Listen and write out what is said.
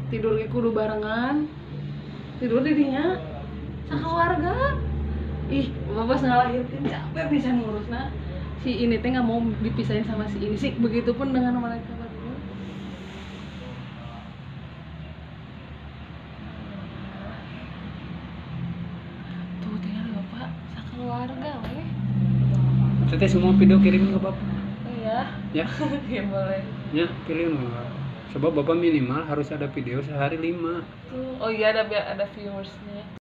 tidur ge kudu barengan, tidur di dinya sakeluarga. Ih bapak ngalahirkeun capek bisa ngurusna. Si ini teh nggak mau dipisahin sama si ini sih, begitupun dengan mereka berdua. Tuh tinggal bapak sakeluarga weh. Teteh semua video kirimin ke bapak. Oh iya. Ya. Ya boleh. Ya, kirim. Sebab bapak minimal harus ada video sehari 5. Tuh, oh iya ada viewersnya.